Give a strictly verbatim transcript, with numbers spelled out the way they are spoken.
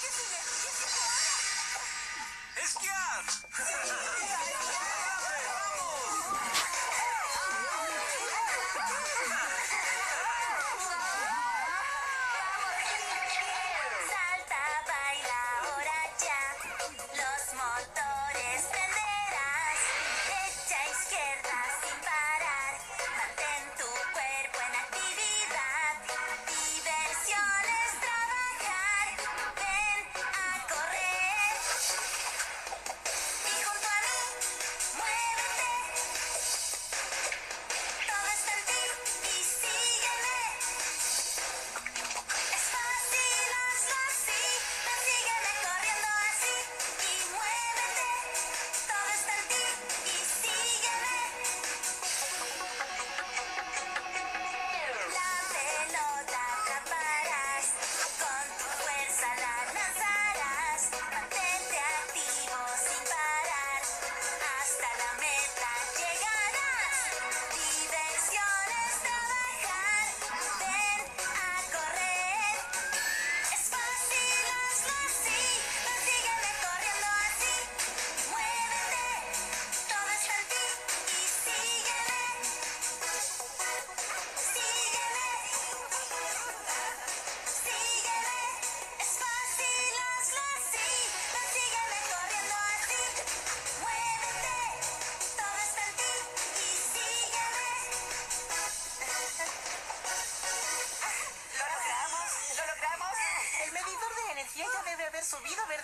¿Qué sigue? ¿Qué sigue? ¡Esquiar! Salta, baila, ahora ya. Los motores prenderás. Derecha, izquierda, sin parar. Mantén tu cuerpo en actividad. Diversión es trabajar. Ven a correr. Y junto a mí, muévete. Todo está en ti y sígueme. Es fácil, hazlo así. Ven, sígueme corriendo así. Y muévete. Todo está en ti y sígueme. La pelota atraparás. Con tu fuerza la lanzarás. Mantente activo sin parar. Hasta la meta llegarás. Diversión es trabajar. Ven a correr. Es fácil, hazlo así. Ven, sígueme corriendo así. Muévete. Todo está en ti y sígueme. Sígueme. Sígueme. Es fácil, hazlo así. Ven, sígueme corriendo así. Muévete. Todo está en ti y sígueme. Lo logramos, lo logramos. El medidor de energía ya debe haber subido,